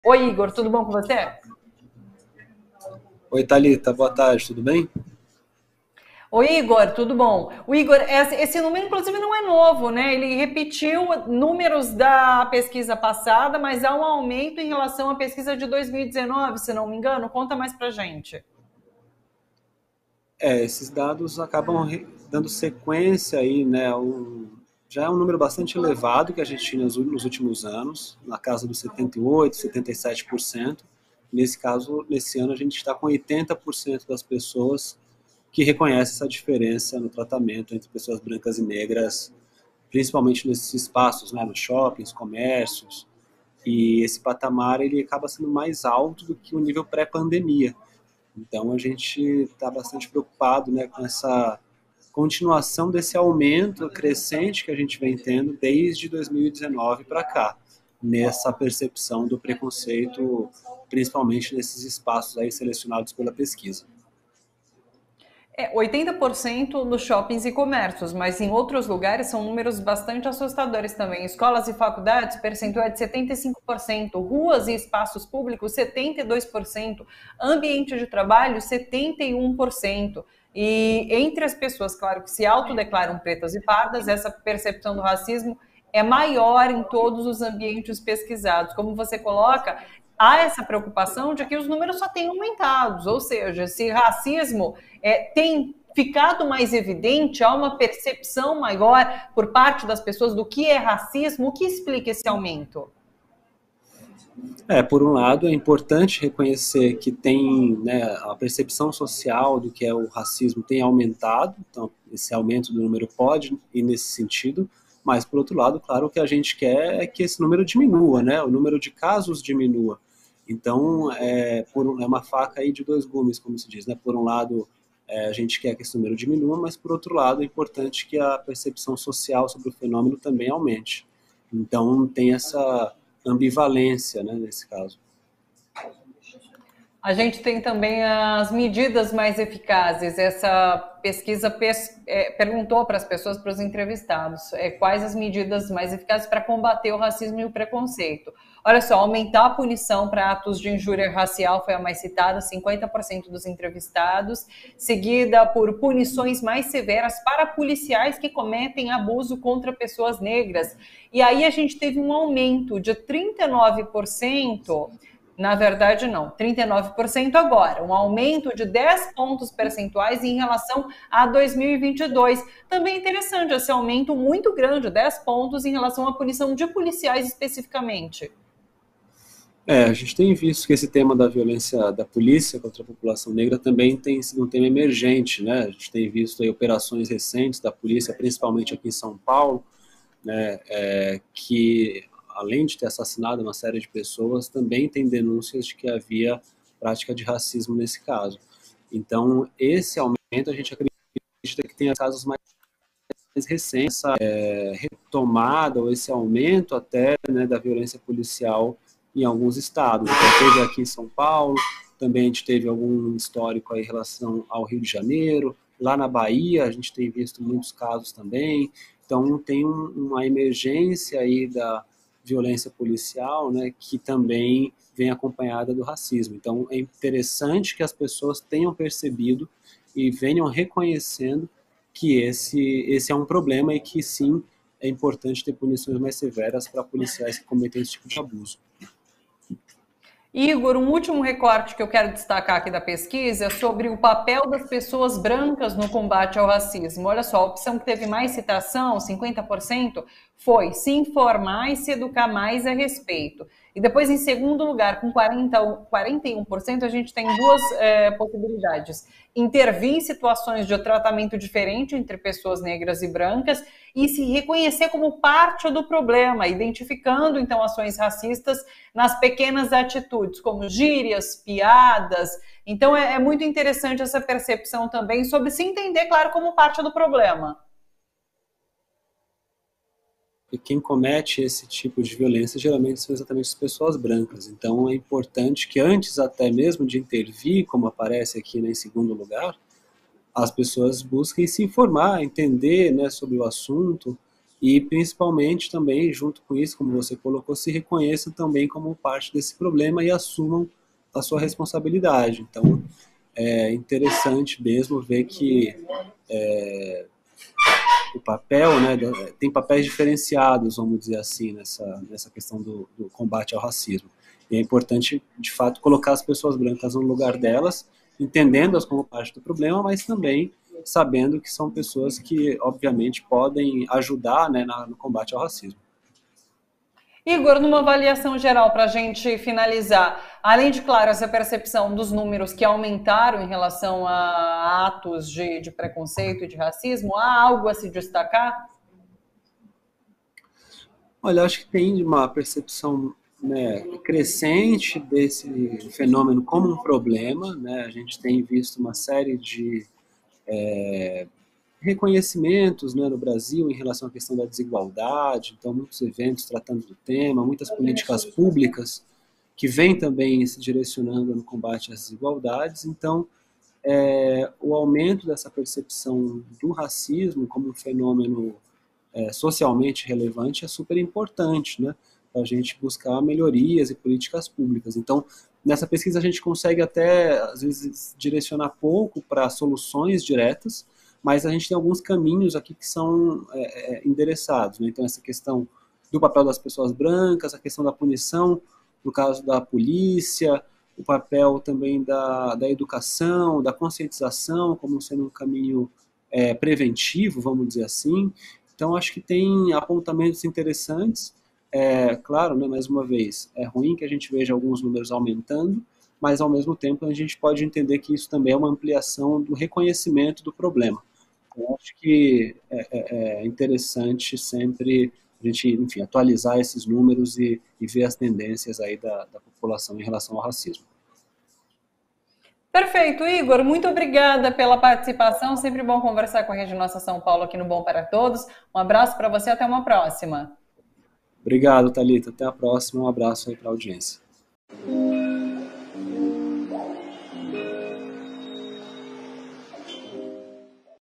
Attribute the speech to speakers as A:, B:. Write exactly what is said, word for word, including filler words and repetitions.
A: Oi, Igor, tudo bom com você?
B: Oi, Thalita, boa tarde, tudo bem?
A: Oi, Igor, tudo bom? O Igor, esse esse número, inclusive, não é novo, né? Ele repetiu números da pesquisa passada, mas há um aumento em relação à pesquisa de dois mil e dezenove, se não me engano. Conta mais pra gente.
B: É, esses dados acabam re- dando sequência aí, né, um, já é um número bastante elevado que a gente tinha nos ú- nos últimos anos, na casa dos setenta e oito, setenta e sete por cento. Nesse caso, nesse ano, a gente está com oitenta por cento das pessoas que reconhecem essa diferença no tratamento entre pessoas brancas e negras, principalmente nesses espaços, né, nos shoppings, comércios. E esse patamar ele acaba sendo mais alto do que o nível pré-pandemia. Então a gente está bastante preocupado, né, com essa continuação desse aumento crescente que a gente vem tendo desde dois mil e dezenove para cá, nessa percepção do preconceito, principalmente nesses espaços aí selecionados pela pesquisa.
A: É, oitenta por cento nos shoppings e comércios, mas em outros lugares são números bastante assustadores também. Escolas e faculdades, percentual é de setenta e cinco por cento, ruas e espaços públicos, setenta e dois por cento, ambiente de trabalho, setenta e um por cento. E entre as pessoas, claro, que se autodeclaram pretas e pardas, essa percepção do racismo é maior em todos os ambientes pesquisados. Como você coloca, há essa preocupação de que os números só têm aumentado, ou seja, se racismo é, tem ficado mais evidente, há uma percepção maior por parte das pessoas do que é racismo, o que explica esse aumento?
B: É, por um lado, é importante reconhecer que tem, né, a percepção social do que é o racismo tem aumentado, então esse aumento do número pode ir nesse sentido, mas por outro lado, claro, o que a gente quer é que esse número diminua, né, o número de casos diminua. Então, é, por, um- é uma faca aí de dois gumes, como se diz, né? Por um lado, é, a gente quer que esse número diminua, mas por outro lado, é importante que a percepção social sobre o fenômeno também aumente. Então, tem essa ambivalência, né, nesse caso.
A: A gente tem também as medidas mais eficazes. Essa pesquisa pes- é, perguntou para as pessoas, para os entrevistados, é, quais as medidas mais eficazes para combater o racismo e o preconceito. Olha só, aumentar a punição para atos de injúria racial foi a mais citada, cinquenta por cento dos entrevistados, seguida por punições mais severas para policiais que cometem abuso contra pessoas negras. E aí a gente teve um aumento de trinta e nove por cento. Na verdade, não. trinta e nove por cento agora, um aumento de dez pontos percentuais em relação a dois mil e vinte e dois. Também é interessante esse aumento muito grande, dez pontos em relação à punição de policiais especificamente.
B: É, a gente tem visto que esse tema da violência da polícia contra a população negra também tem sido um tema emergente, né? A gente tem visto aí operações recentes da polícia, principalmente aqui em São Paulo, né, é, que além de ter assassinado uma série de pessoas, também tem denúncias de que havia prática de racismo nesse caso. Então, esse aumento a gente acredita que tenha casos mais recentes, essa é, retomada ou esse aumento até, né, da violência policial em alguns estados. Então, teve aqui em São Paulo, também a gente teve algum histórico aí em relação ao Rio de Janeiro, lá na Bahia a gente tem visto muitos casos também. Então tem um, uma emergência aí da violência policial, né, que também vem acompanhada do racismo. Então é interessante que as pessoas tenham percebido e venham reconhecendo que esse, esse é um problema e que sim é importante ter punições mais severas para policiais que cometem esse tipo de abuso.
A: Igor, um último recorte que eu quero destacar aqui da pesquisa é sobre o papel das pessoas brancas no combate ao racismo. Olha só, a opção que teve mais citação, cinquenta por cento, foi se informar e se educar mais a respeito. E depois, em segundo lugar, com quarenta, quarenta e um por cento, a gente tem duas é, possibilidades: intervir em situações de tratamento diferente entre pessoas negras e brancas e se reconhecer como parte do problema, identificando então ações racistas nas pequenas atitudes, como gírias, piadas. Então é, é muito interessante essa percepção também sobre se entender, claro, como parte do problema.
B: E quem comete esse tipo de violência geralmente são exatamente as pessoas brancas. Então é importante que antes até mesmo de intervir, como aparece aqui, né, em segundo lugar, as pessoas busquem se informar, entender, né, sobre o assunto, e principalmente também, junto com isso, como você colocou, se reconheçam também como parte desse problema e assumam a sua responsabilidade. Então, é interessante mesmo ver que é, o papel, né, tem papéis diferenciados, vamos dizer assim, nessa, nessa questão do, do combate ao racismo. E é importante, de fato, colocar as pessoas brancas no lugar delas, entendendo-as como parte do problema, mas também sabendo que são pessoas que, obviamente, podem ajudar, né, no combate ao racismo.
A: Igor, numa avaliação geral, para a gente finalizar, além de, claro, essa percepção dos números que aumentaram em relação a atos de, de preconceito e de racismo, há algo a se destacar?
B: Olha, acho que tem uma percepção, né, crescente desse fenômeno como um problema, né? A gente tem visto uma série de é, reconhecimentos, né, no Brasil em relação à questão da desigualdade, então muitos eventos tratando do tema, muitas políticas públicas que vêm também se direcionando no combate às desigualdades. Então, é, o aumento dessa percepção do racismo como um fenômeno é, socialmente relevante é super importante, né, para a gente buscar melhorias e políticas públicas. Então, nessa pesquisa a gente consegue até, às vezes, direcionar pouco para soluções diretas, mas a gente tem alguns caminhos aqui que são é, é, endereçados, né? Então, essa questão do papel das pessoas brancas, a questão da punição, no caso da polícia, o papel também da, da educação, da conscientização, como sendo um caminho é, preventivo, vamos dizer assim. Então, acho que tem apontamentos interessantes. É, claro, né, mais uma vez, é ruim que a gente veja alguns números aumentando, mas, ao mesmo tempo, a gente pode entender que isso também é uma ampliação do reconhecimento do problema. Eu acho que é, é, é interessante sempre a gente, enfim, atualizar esses números e, e ver as tendências aí da, da população em relação ao racismo.
A: Perfeito, Igor, muito obrigada pela participação, sempre bom conversar com a Rede Nossa São Paulo aqui no Bom para Todos. Um abraço para você, até uma próxima.
B: Obrigado, Thalita, até a próxima, um abraço aí para a audiência.